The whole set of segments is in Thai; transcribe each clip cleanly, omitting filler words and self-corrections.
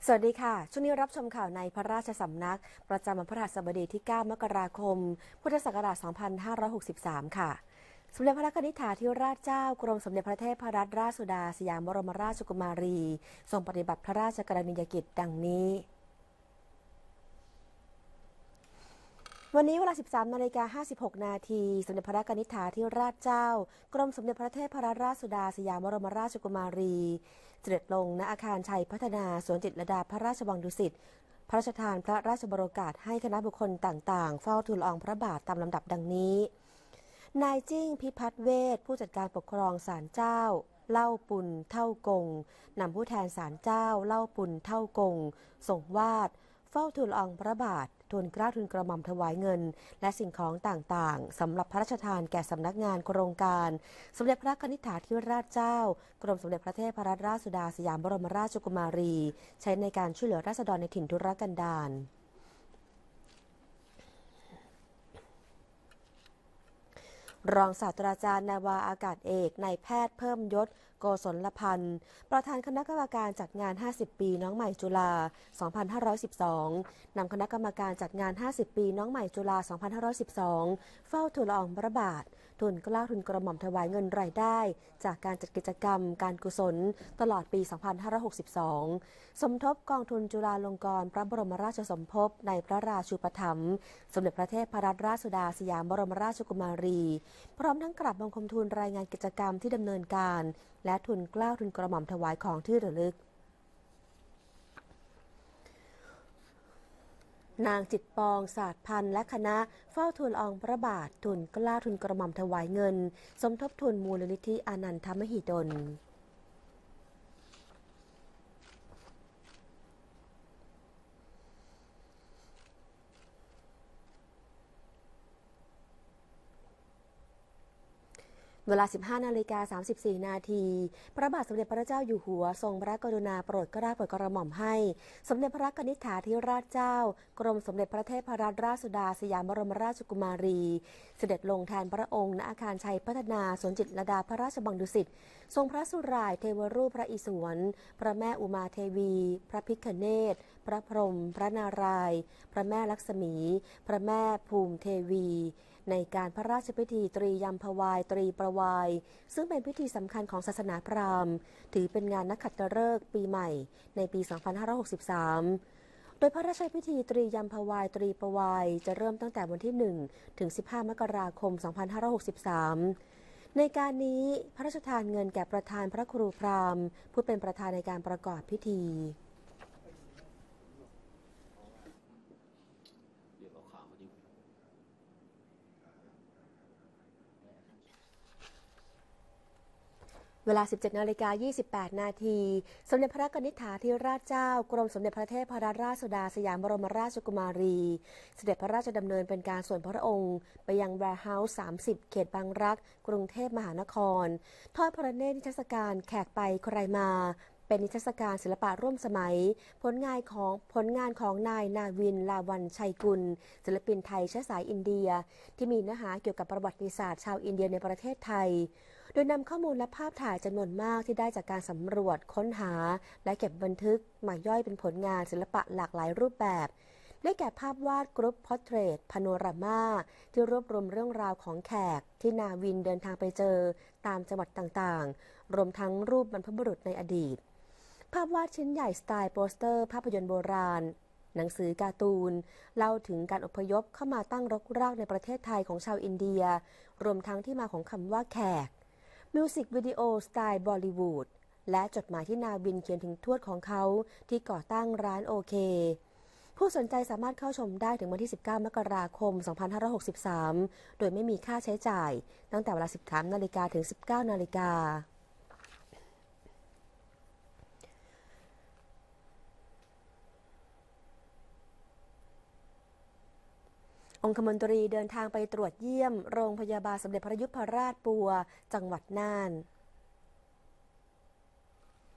สวัสดีค่ะช่วงนี้รับชมข่าวในพระราชสำนักประจำวันพฤหัสบดีที่ 9 มกราคม พุทธศักราช 2563 ค่ะ สมเด็จพระนิธิถาธิราชเจ้ากรมสมเด็จพระเทพรัตนราชสุดาสยามบรมราชกุมารีทรงปฏิบัติพระราชกรณียกิจดังนี้ วันนี้เวลา 13:56 นาทีสมเด็จพระนิธิถาธิราชเจ้ากรมสมเด็จพระเทพรัตนราชสุดาสยามบรมราชกุมารีเสด็จลงณอาคารชัยพัฒนาสวนจิตรลดาพระราชวังดุสิตพระราชทานพระราชบรโอกาสให้คณะบุคคลต่างๆเฝ้าทูลละอองพระบาทตามลำดับดังนี้นายจิ้งพิพัฒน์เวชผู้จัดการปกครองศาลเจ้าเล่าปุนเท่ากงนำผู้แทนศาลเจ้าเล่าปุนเท่ากงส่งวาดเฝ้าทูลละอองพระบาททูลเกล้าทูลกระหม่อมถวายเงินและสิ่งของต่างๆสำหรับพระราชทานแก่สำนักงานโครงการสมเด็จพระนิธิถาธิราชเจ้ากรมสมเด็จพระเทพรัตนราชสุดาสยามบรมราชกุมารีใช้ในการช่วยเหลือราษฎรในถิ่นทุรกันดารรองศาสตราจารย์นาวาอากาศเอกนายแพทย์เพิ่มยศโกศลพันธ์ประธานคณะกรรมการจัดงาน 50 ปีน้องใหม่จุฬา 2512 นำคณะกรรมการจัดงาน 50 ปีน้องใหม่จุฬา 2512 เฝ้าทูลละอองพระบาททูลเกล้าทูลกระหม่อมถวายเงินรายได้จากการจัดกิจกรรมการกุศลตลอดปี 2562 สมทบกองทุนจุฬาลงกรณ์พระบรมราชสมภพในพระราชูปถัมภ์สมเด็จพระเทพรัตนราชสุดาสยามบรมราชกุมารีพร้อมทั้งกราบบังคมทูลรายงานกิจกรรมที่ดำเนินการและทูลเกล้าทูลกระหม่อมถวายของที่ระลึกนางจิตปองศาสตร์พันธ์และคณะเฝ้าทูลละอองพระบาททูลเกล้าทูลกระหม่อมถวายเงินสมทบทุนมูลนิธิอานันทมหิดลเวลา 15:34 นาทีพระบาทสมเด็จพระเจ้าอยู่หัวทรงพระกรุณาโปรดเกล้าโปรดกระหม่อมให้สมเด็จพระนิธิถาธิราชเจ้ากรมสมเด็จพระเทพรัตนราชสุดาสยามบรมราชกุมารีเสด็จลงแทนพระองค์ณอาคารชัยพัฒนาสวนจิตรลดาพระราชวังดุสิตทรงพระสุร่ายเทวรูปพระอิศวรพระแม่อุมาเทวีพระพิฆเนศพระพรหมพระนารายณ์พระแม่ลักษมีพระแม่ภูมิเทวีในการพระราชพิธีตรียมพวายตรีประวายซึ่งเป็นพิธีสำคัญของศาสนาพราหมณ์ถือเป็นงานนักขัตฤกษ์ปีใหม่ในปี 2563 โดยพระราชพิธีตรียมพวายตรีประวายจะเริ่มตั้งแต่วันที่ 1 ถึง 15 มกราคม 2563 ในการนี้พระราชทานเงินแก่ประธานพระครูพราหมณ์ผู้เป็นประธานในการประกอบพิธีเวลา 17:28 นาทีสมเด็จพระนิธิถาธิราชเจ้ากรมสมเด็จพระเทพรัตนราชสุดาสยามบรมราชกุมารีเสด็จพระราชดำเนินเป็นการส่วนพระองค์ไปยังแวร์เฮาส์ 30 เขตบางรักกรุงเทพมหานครทอดพระเนตรนิทรรศการแขกไปใครมาเป็นนิทรรศการศิลปะร่วมสมัยผลงานของนายนาวินลาวันชัยกุลศิลปินไทยเชื้อสายอินเดียที่มีเนื้อหาเกี่ยวกับประวัติศาสตร์ชาวอินเดียในประเทศไทยโดยนำข้อมูลและภาพถ่ายจำนวนมากที่ได้จากการสำรวจค้นหาและเก็บบันทึกมาย่อยเป็นผลงานศิลปะหลากหลายรูปแบบได้แก่ภาพวาดกรุ๊ปพอร์เทรตพาโนรามาที่รวบรวมเรื่องราวของแขกที่นาวินเดินทางไปเจอตามจังหวัดต่างๆรวมทั้งรูปบรรพบุรุษในอดีตภาพวาดชิ้นใหญ่สไตล์โปสเตอร์ภาพยนตร์โบราณหนังสือการ์ตูนเล่าถึงการอพยพเข้ามาตั้งรกรากในประเทศไทยของชาวอินเดียรวมทั้งที่มาของคำว่าแขกมิวสิกวิดีโอสไตล์บอลิวูดและจดหมายที่นาวินเขียนถึงทวดของเขาที่ก่อตั้งร้านโอเคผู้สนใจสามารถเข้าชมได้ถึงวันที่ 19 มกราคม 2563 โดยไม่มีค่าใช้จ่ายตั้งแต่เวลา 13 นาฬิกาถึง 19 นาฬิกาองคมนตรีเดินทางไปตรวจเยี่ยมโรงพยาบาลสมเด็จพระยุพราชปัวจังหวัดน่าน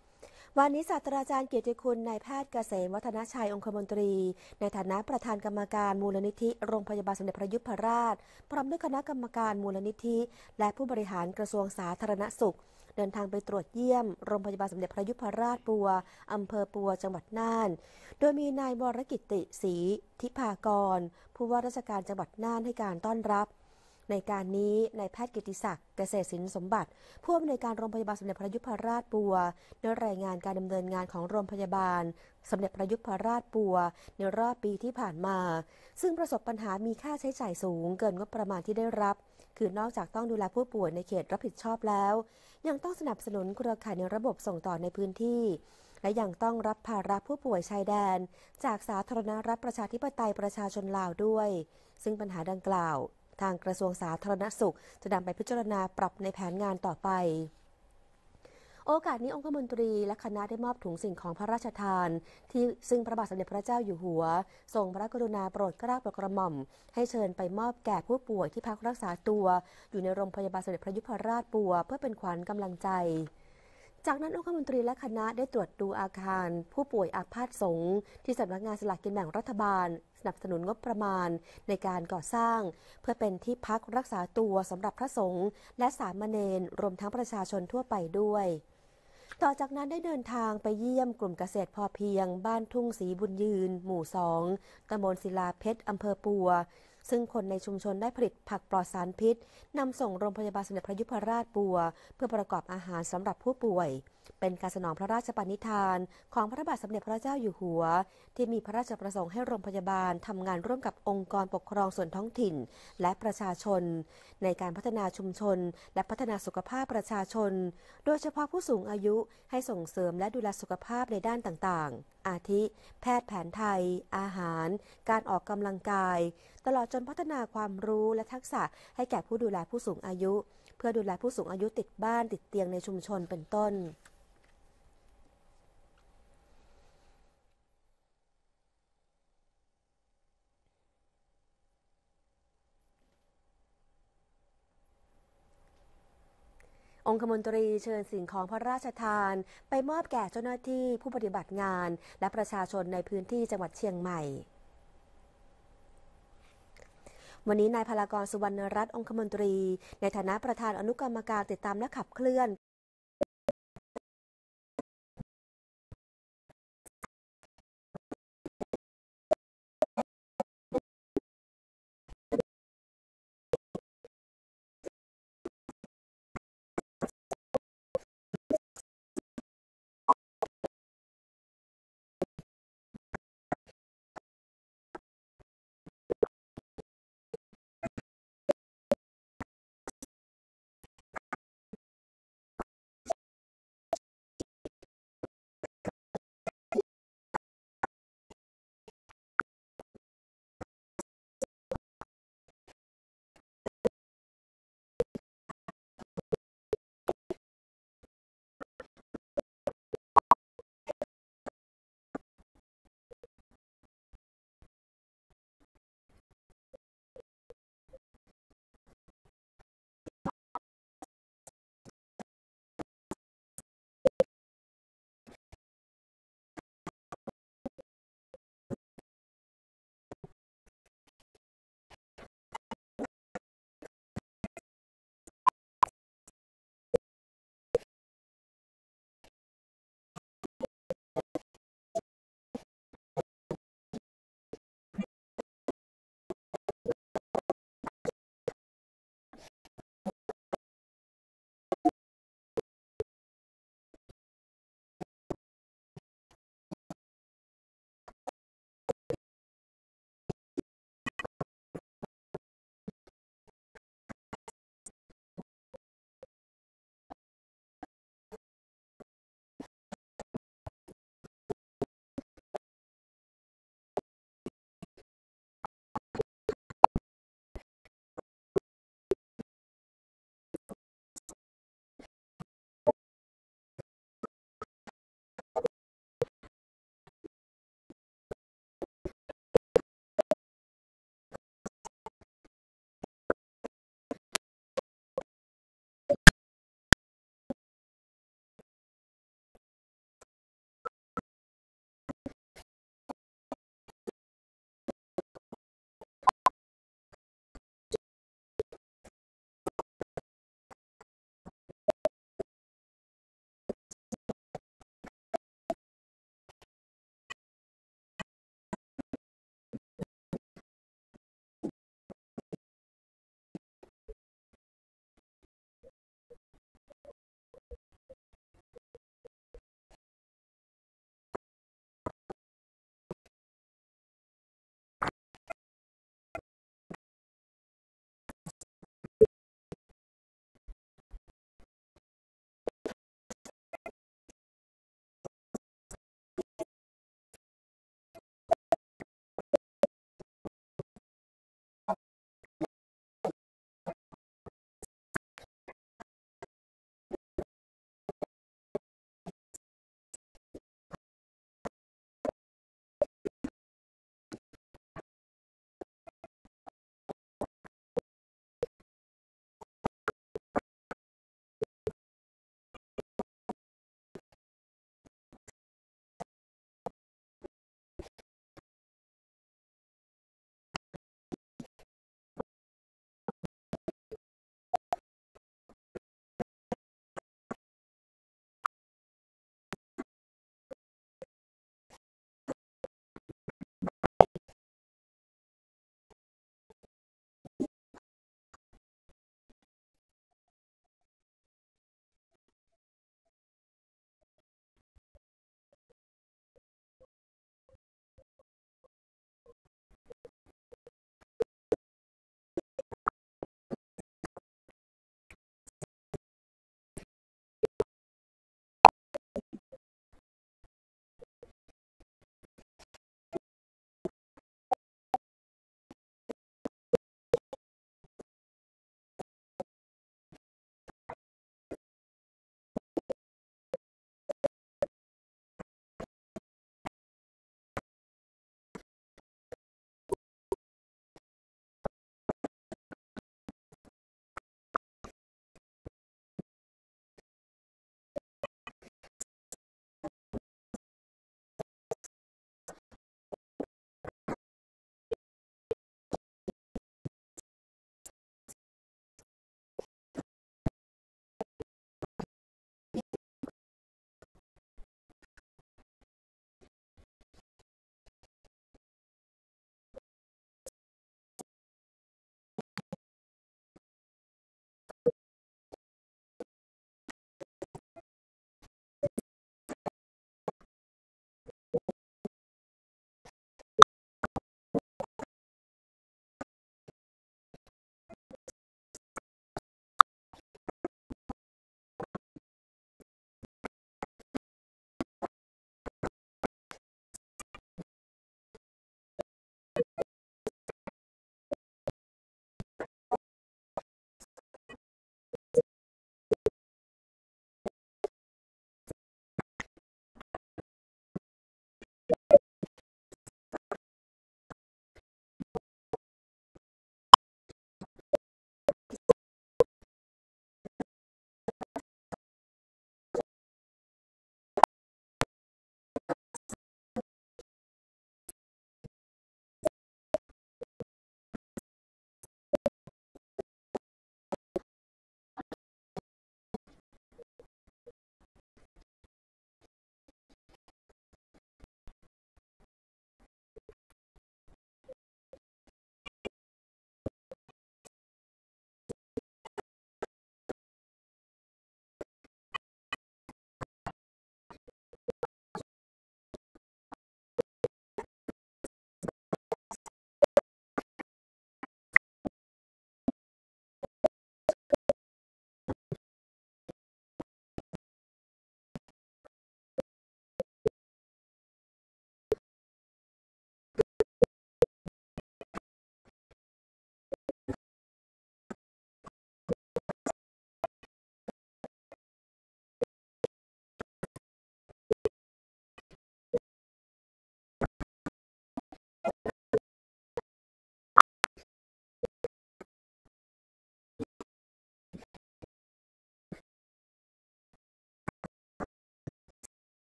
วันนี้ศาสตราจารย์เกียรติคุณนายแพทย์เกษมวัฒนชัยองคมนตรีในฐานะประธานกรรมการมูลนิธิโรงพยาบาลสมเด็จพระยุพราชพร้อมด้วยคณะกรรมการมูลนิธิและผู้บริหารกระทรวงสาธารณสุขเดินทางไปตรวจเยี่ยมโรงพยาบาลสมเด็จพระยุพราชปัวอำเภอปัวจังหวัดน่านโดยมีนายวรกิติศรีทิพากรผู้ว่าราชการจังหวัดน่านให้การต้อนรับในการนี้นายแพทย์กิติศักดิ์เกษตรศิลป์สมบัติผู้อำนวยการโรงพยาบาลสมเด็จพระยุพราชปัวได้รายงานการดำเนินงานของโรงพยาบาลสมเด็จพระยุพราชปัวในรอบปีที่ผ่านมาซึ่งประสบปัญหามีค่าใช้จ่ายสูงเกินงบประมาณที่ได้รับคือนอกจากต้องดูแลผู้ป่วยในเขตรับผิดชอบแล้วยังต้องสนับสนุนเครือข่ายในระบบส่งต่อในพื้นที่และยังต้องรับภาระผู้ป่วยชายแดนจากสาธารณรัฐประชาธิปไตยประชาชนลาวด้วยซึ่งปัญหาดังกล่าวทางกระทรวงสาธารณสุขจะนำไปพิจารณาปรับในแผนงานต่อไปโอกาสนี้องคมนตรีและคณะได้มอบถุงสิ่งของพระราชทานที่ซึ่งพระบาทสมเด็จพระเจ้าอยู่หัวทรงพระกรุณาโปรดเกล้าโปรดกระหม่อมให้เชิญไปมอบแก่ผู้ป่วยที่พักรักษาตัวอยู่ในโรงพยาบาลสมเด็จพระยุพราชปัวเพื่อเป็นขวัญกำลังใจจากนั้นองคมนตรีและคณะได้ตรวจดูอาคารผู้ป่วยอาพาธสงฆ์ที่สำนักงานสลากกินแบ่งรัฐบาลสนับสนุนงบประมาณในการก่อสร้างเพื่อเป็นที่พักรักษาตัวสำหรับพระสงฆ์และสามเณรรวมทั้งประชาชนทั่วไปด้วยต่อจากนั้นได้เดินทางไปเยี่ยมกลุ่มเกษตรพอเพียงบ้านทุ่งศรีบุญยืนหมู่2ตำบลศิลาเพชรอำเภอปัวซึ่งคนในชุมชนได้ผลิตผักปลอดสารพิษนำส่งโรงพยาบาลสมเด็จพระยุพราชปัวเพื่อประกอบอาหารสำหรับผู้ป่วยเป็นการสนองพระราชปณิธานของพระบาทสมเด็จพระเจ้าอยู่หัวที่มีพระราชประสงค์ให้โรงพยาบาลทำงานร่วมกับองค์กรปกครองส่วนท้องถิ่นและประชาชนในการพัฒนาชุมชนและพัฒนาสุขภาพประชาชนโดยเฉพาะผู้สูงอายุให้ส่งเสริมและดูแลสุขภาพในด้านต่างๆอาทิแพทย์แผนไทยอาหารการออกกำลังกายตลอดจนพัฒนาความรู้และทักษะให้แก่ผู้ดูแลผู้สูงอายุเพื่อดูแลผู้สูงอายุติดบ้านติดเตียงในชุมชนเป็นต้นองคมนตรีเชิญสิ่งของพระราชทานไปมอบแก่เจ้าหน้าที่ผู้ปฏิบัติงานและประชาชนในพื้นที่จังหวัดเชียงใหม่วันนี้นายพลากรสุวรรณรัตน์องคมนตรีในฐานะประธานอนุกรรมการติดตามและขับเคลื่อน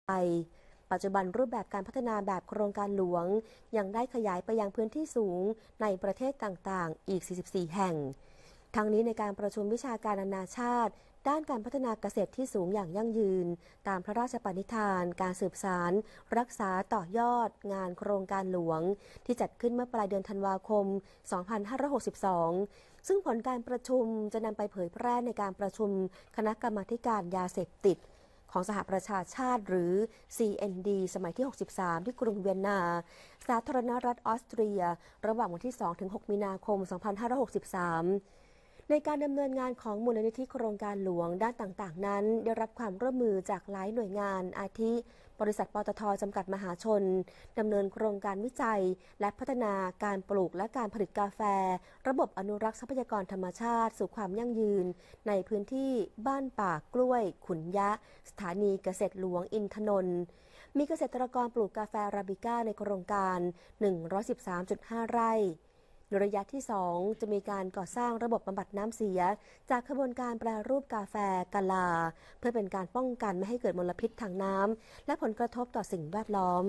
ปัจจุบันรูปแบบการพัฒนาแบบโครงการหลวงยังได้ขยายไปยังพื้นที่สูงในประเทศต่างๆอีก 44 แห่ง ทั้งนี้ในการประชุมวิชาการนานาชาติด้านการพัฒนาเกษตรที่สูงอย่างยั่งยืนตามพระราชปณิธานการสืบสานรักษาต่อยอดงานโครงการหลวงที่จัดขึ้นเมื่อปลายเดือนธันวาคม 2562 ซึ่งผลการประชุมจะนำไปเผยแพร่ในการประชุมคณะกรรมาการยาเสพติดของสหประชาชาติหรือ CND สมัยที่ 63 ที่กรุงเวียนนา สาธารณรัฐออสเตรียระหว่างวันที่ 2-6 มีนาคม 2563 ในการดำเนินงานของมูลนิธิโครงการหลวงด้านต่างๆนั้นได้รับความร่วมมือจากหลายหน่วยงานอาทิบริษัทปตท.จำกัดมหาชนดำเนินโครงการวิจัยและพัฒนาการปลูกและการผลิตกาแฟระบบอนุรักษ์ทรัพยากรธรรมชาติสู่ความยั่งยืนในพื้นที่บ้านป่ากล้วยขุนยะสถานีเกษตรหลวงอินทนนท์มีเกษตรกรปลูกกาแฟอาราบิก้าในโครงการ 113.5 ไร่ในระยะที่ 2 จะมีการก่อสร้างระบบบำบัดน้ำเสียจากขบวนการแปรรูปกาแฟกาลาเพื่อเป็นการป้องกันไม่ให้เกิดมลพิษทางน้ำและผลกระทบต่อสิ่งแวดล้อม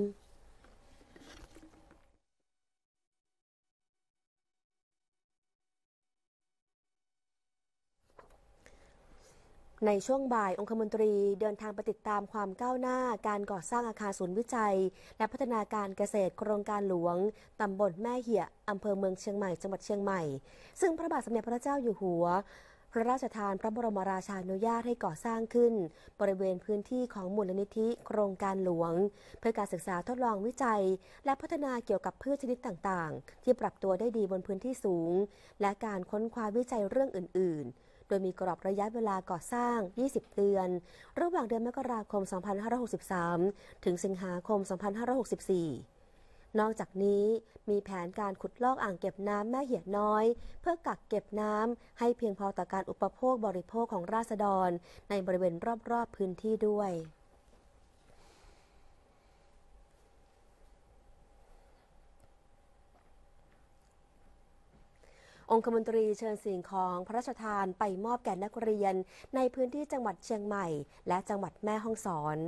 ในช่วงบ่ายองคมนตรีเดินทางไปติดตามความก้าวหน้าการก่อสร้างอาคารศูนย์วิจัยและพัฒนาการเกษตรโครงการหลวงตำบลแม่เหี่ยอำเภอเมืองเชียงใหม่จังหวัดเชียงใหม่ซึ่งพระบาทสมเด็จพระเจ้าอยู่หัวพระราชทานพระบรมราชานุญาตให้ก่อสร้างขึ้นบริเวณพื้นที่ของมูลนิธิโครงการหลวงเพื่อการศึกษาทดลองวิจัยและพัฒนาเกี่ยวกับพืชชนิดต่างๆที่ปรับตัวได้ดีบนพื้นที่สูงและการค้นคว้าวิจัยเรื่องอื่นๆโดยมีกรอบระยะเวลาก่อสร้าง 20 เดือน ระหว่างเดือนมกราคม 2563 ถึงสิงหาคม 2564 นอกจากนี้มีแผนการขุดลอกอ่างเก็บน้ำแม่เหี่ยน้อยเพื่อกักเก็บน้ำให้เพียงพอต่อการอุปโภคบริโภคของราษฎรในบริเวณรอบๆพื้นที่ด้วยองคมนตรีเชิญสิ่งของพระราชทานไปมอบแก่นักเรียนในพื้นที่จังหวัดเชียงใหม่และจังหวัดแม่ฮ่องสอน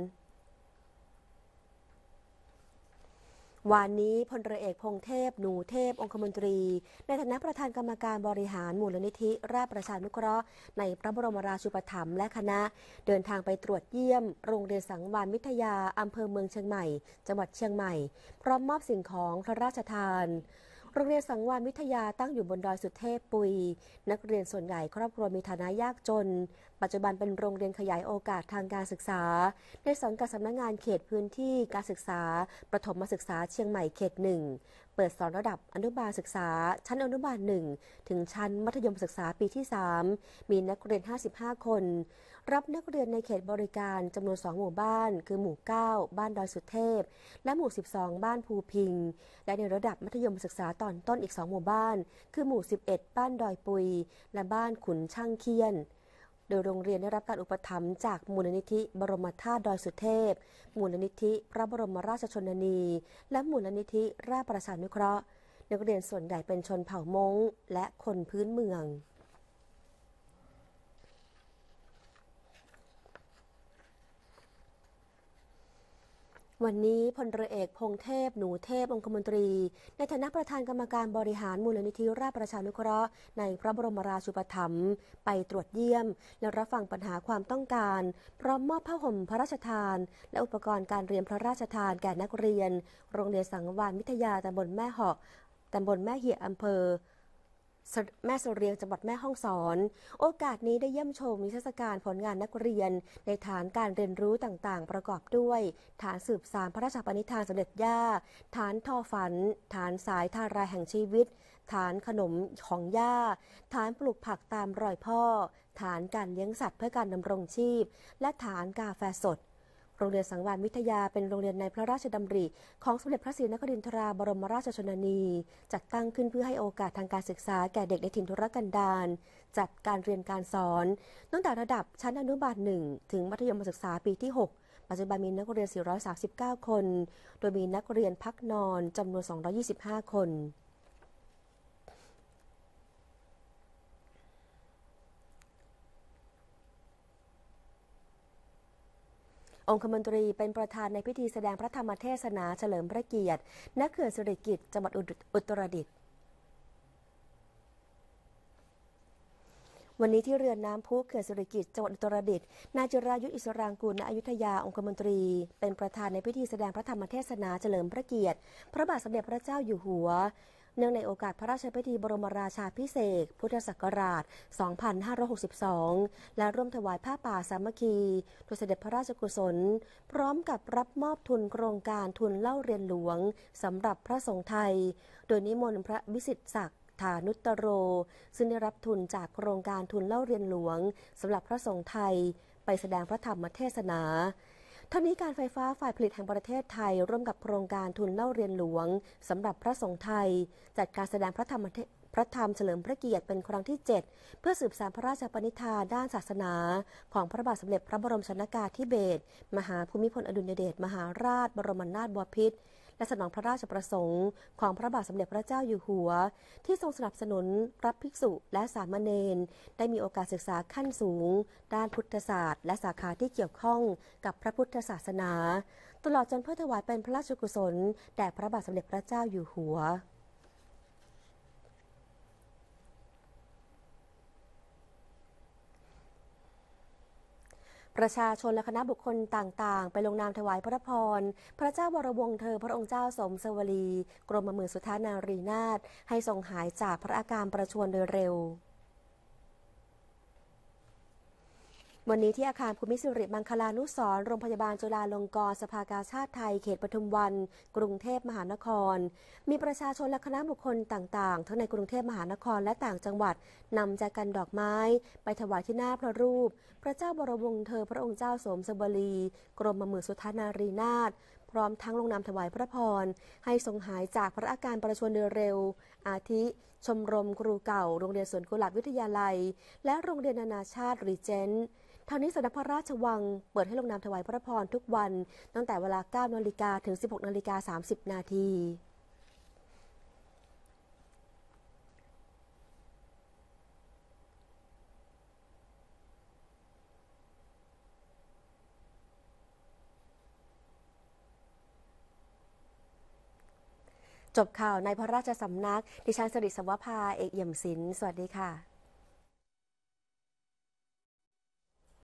วันนี้พลเรือเอกพงเทพหนูเทพองคมนตรีในฐานะประธานกรรมการบริหารมูลนิธิราชประชานุเคราะห์ในพระบรมราชูปถัมภ์และคณะเดินทางไปตรวจเยี่ยมโรงเรียนสังวาลวิทยาอำเภอเมืองเชียงใหม่จังหวัดเชียงใหม่พร้อมมอบสิ่งของพระราชทานโรงเรียนสังวาลวิทยาตั้งอยู่บนดอยสุเทพปุยนักเรียนส่วนใหญ่ครอบครัวมีฐานะยากจนปัจจุบันเป็นโรงเรียนขยายโอกาสทางการศึกษาในสังกัดสำนักงานเขตพื้นที่การศึกษาประถมศึกษาเชียงใหม่เขต 1เปิดสอนระดับอนุบาลศึกษาชั้นอนุบาล 1ถึงชั้นมัธยมศึกษาปีที่ 3มีนักเรียน 55 คนรับนักเรียนในเขตบริการจำนวน 2 หมู่บ้านคือหมู่ 9 บ้านดอยสุเทพและหมู่ 12 บ้านภูพิงและในระดับมัธยมศึกษาตอนต้นอีก 2 หมู่บ้านคือหมู่ 11 บ้านดอยปุยและบ้านขุนช่างเคียนโดยโรงเรียนได้รับการอุปถัมภ์จากมูลนิธิบรมธาตุดอยสุเทพมูลนิธิพระบรมราชชนนีและมูลนิธิราชประชานุเคราะห์นักเรียนส่วนใหญ่เป็นชนเผ่าม้งและคนพื้นเมืองวันนี้พลเรือเอกพงเทพหนูเทพองคมนตรีในฐานะประธานกรรมการบริหารมูลนิธิราชประชานุเคราะห์ในพระบรมราชูปถัมภ์ไปตรวจเยี่ยมและรับฟังปัญหาความต้องการพร้อมมอบผ้าห่มพระราชทานและอุปกรณ์การเรียนพระราชทานแก่นักเรียนโรงเรียนสังวาลวิทยาตำบลแม่เหาะตำบลแม่เหี่ยอำเภอแม่เสรียงจังหวัดแม่ฮ่องสอนโอกาสนี้ได้เยี่ยมชมนิทรรศการผลงานนักเรียนในฐานการเรียนรู้ต่างๆประกอบด้วยฐานสืบสานพระราชปณิธานสมเด็จย่าฐานทอฝันฐานสายทารายแห่งชีวิตฐานขนมของย่าฐานปลูกผักตามรอยพ่อฐานการเลี้ยงสัตว์เพื่อการดำรงชีพและฐานกาแฟสดโรงเรียนสังวาลวิทยาเป็นโรงเรียนในพระราชดำริของสมเด็จพระศรีนครินทราบรมราชชนนีจัดตั้งขึ้นเพื่อให้โอกาสทางการศึกษาแก่เด็กในถิ่นทุรกันดารจัดการเรียนการสอนตั้งแต่ระดับชั้นอนุบาล 1 ถึงมัธยมศึกษาปีที่ 6 ปัจจุบันมีนักเรียน 439 คนโดยมีนักเรียนพักนอนจำนวน 225 คนอองคมนตรีเป็นประธานในพิธีแสดงพระธรรมเทศนาเฉลิมพระเกียรติณเขื่อนสิริกิติ์จังหวัดอุตรดิตถ์วันนี้ที่เรือนน้ำพุเขื่อนสิริกิติ์จังหวัดอุตรดิตถ์นายจิรายุทธอิสรางกูลณอยุธยาองคมนตรีเป็นประธานในพิธีแสดงพระธรรมเทศนาเฉลิมพระเกียรติพระบาทสมเด็จพระเจ้าอยู่หัวเนื่องในโอกาสพระราชพิธีบรมราชาภิเษกพุทธศักราช 2562 และร่วมถวายผ้าป่าสามัคคีโดยเสด็จพระราชกุศลพร้อมกับรับมอบทุนโครงการทุนเล่าเรียนหลวงสำหรับพระสงฆ์ไทยโดยนิมนต์พระวิสิทธิศักดิ์ฐานุตโรซึ่งได้รับทุนจากโครงการทุนเล่าเรียนหลวงสำหรับพระสงฆ์ไทยไปแสดงพระธรรมเทศนาทั้งนี้การไฟฟ้าฝ่ายผลิตแห่งประเทศไทยร่วมกับโครงการทุนเล่าเรียนหลวงสำหรับพระสงฆ์ไทยจัดการแสดงพระธรรมเฉลิมพระเกียรติเป็นครั้งที่ 7 เพื่อสืบสานพระราชปณิธานด้านศาสนาของพระบาทสมเด็จพระบรมชนกาธิเบศรมหาภูมิพลอดุลยเดชมหาราชบรมนาถบพิตรและสนองพระราชประสงค์ของพระบาทสมเด็จพระเจ้าอยู่หัวที่ทรงสนับสนุนรับภิกษุและสามเณรได้มีโอกาสศึกษาขั้นสูงด้านพุทธศาสตร์และสาขาที่เกี่ยวข้องกับพระพุทธศาสนาตลอดจนเพื่อถวายเป็นพระราชกุศลแด่พระบาทสมเด็จพระเจ้าอยู่หัวประชาชนและคณะบุคคลต่างๆไปลงนามถวายพระพรพระเจ้าวรวงศ์เธอพระองค์เจ้าสมสวลีกรมหมื่นสุทธานารีนาถให้ทรงหายจากพระอาการประชวรโดยเร็ววันนี้ที่อาคารภูมิสิริมังคลานุสรณ์โรงพยาบาลจุฬาลงกรณ์สภากาชาติไทยเขตปทุมวันกรุงเทพมหานครมีประชาชนและคณะบุคคลต่างๆทั้งในกรุงเทพมหานครและต่างจังหวัดนำแจกันดอกไม้ไปถวายที่หน้าพระรูปพระเจ้าวรวงศ์เธอพระองค์เจ้าสมสวลีกรมหมื่นสุทธานารีนาถพร้อมทั้งลงนามถวายพระพรให้ทรงหายจากพระอาการประชวรโดยเร็วอาทิชมรมครูเก่าโรงเรียนสวนกุหลาบวิทยาลัยและโรงเรียนนานาชาติรีเจนต์ทางนี้สำนักพระราชวังเปิดให้ลงนามถวายพระพรทุกวันตั้งแต่เวลา 9 นาฬิกาถึง 16 นาฬิกา 30 นาทีจบข่าวในพระราชสำนักดิฉันสิริสวภาเอกเอี่ยมศิลป์สวัสดีค่ะ